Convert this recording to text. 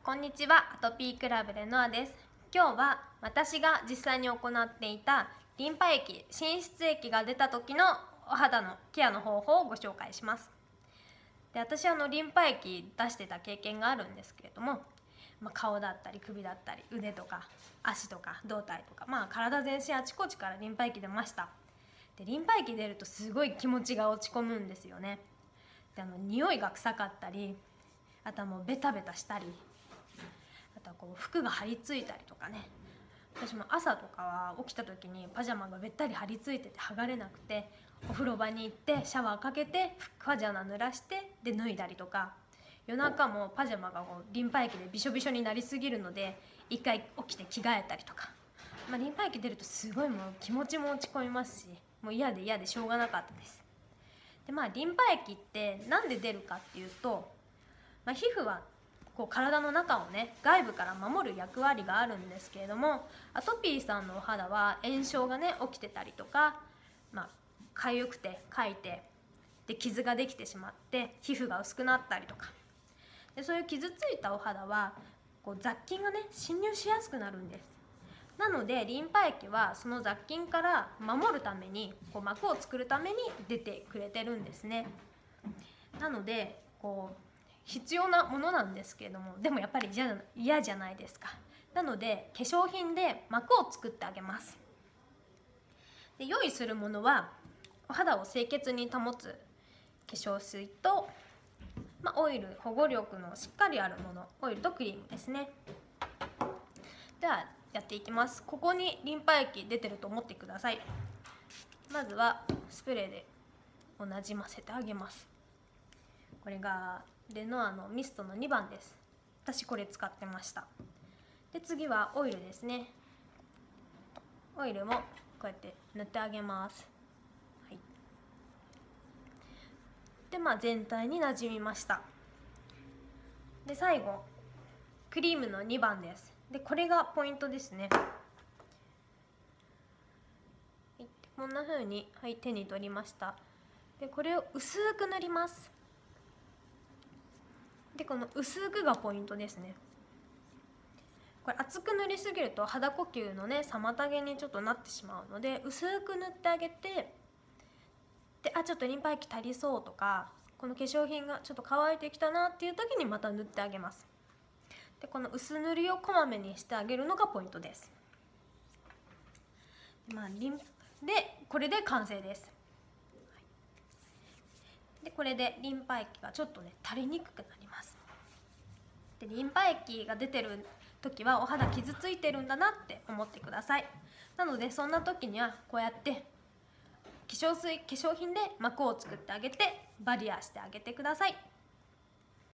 こんにちは、アトピークラブレノアです。今日は私が実際に行っていたリンパ液、滲出液が出た時のお肌のケアの方法をご紹介します。で、私リンパ液出してた経験があるんですけれども、顔だったり首だったり腕とか足とか胴体とか、体全身あちこちからリンパ液出ました。で、リンパ液出るとすごい気持ちが落ち込むんですよね。で、匂いが臭かったり、あとはもうベタベタしたり、あとは服が張り付いたりとかね。私も朝とかは起きた時にパジャマがべったり張り付いてて剥がれなくて、お風呂場に行ってシャワーかけてパジャマ濡らしてで脱いだりとか、夜中もパジャマがリンパ液でびしょびしょになりすぎるので一回起きて着替えたりとか、リンパ液出るとすごいもう気持ちも落ち込みますし、もう嫌で嫌でしょうがなかったです。で、リンパ液ってなんで出るかっていうと、皮膚は体の中をね、外部から守る役割があるんですけれども、アトピーさんのお肌は炎症がね起きてたりとか、痒くてかいてで傷ができてしまって皮膚が薄くなったりとかで、そういう傷ついたお肌は雑菌がね侵入しやすくなるんです。なのでリンパ液はその雑菌から守るために膜を作るために出てくれてるんですね。なので必要なものなんですけれども、でもやっぱり嫌じゃないですか。なので化粧品で膜を作ってあげます。で、用意するものはお肌を清潔に保つ化粧水と、オイル、保護力のしっかりあるもの、オイルとクリームですね。ではやっていきます。ここにリンパ液出てると思ってください。まずはスプレーでなじませてあげます。これがレノアのミストの2番です。私これ使ってました。で、次はオイルですね。オイルもこうやって塗ってあげます。はい、で、全体になじみました。で、最後クリームの2番です。で、これがポイントですね。はい、こんな風に、手に取りました。で、これを薄く塗ります。で、この薄くがポイントですね。これ厚く塗りすぎると肌呼吸のね妨げにちょっとなってしまうので、薄く塗ってあげて、で、ちょっとリンパ液足りそうとか、この化粧品がちょっと乾いてきたなっていう時にまた塗ってあげます。で、この薄塗りをこまめにしてあげるのがポイントです。で、これで完成です。で、これでリンパ液がちょっとね垂れにくくなります。で、リンパ液が出てる時はお肌傷ついてるんだなって思ってください。なのでそんな時にはこうやって化粧品で膜を作ってあげてバリアしてあげてください。